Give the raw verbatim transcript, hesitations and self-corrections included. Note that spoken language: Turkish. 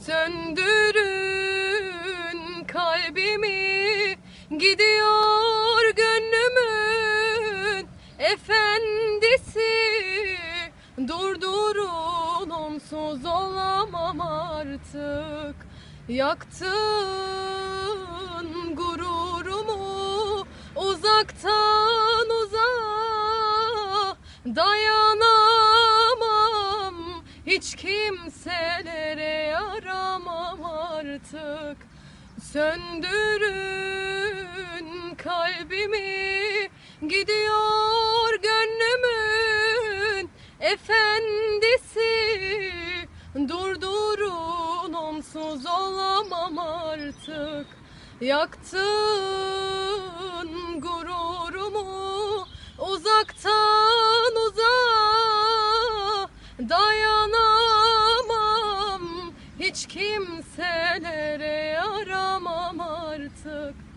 Söndürün kalbimi, gidiyor gönlümün efendisi. Durdurun, onsuz olamam artık. Yaktın gururumu uzaktan uzağa, dayanamam, hiç kimselere yaramam artık. Söndürün kalbimi, gidiyor gönlümün efendisi. Durdurun, onsuz olamam artık. Yaktın gururumu uzaktan uzağa, dayanamam, hiç kimselere yaramam artık.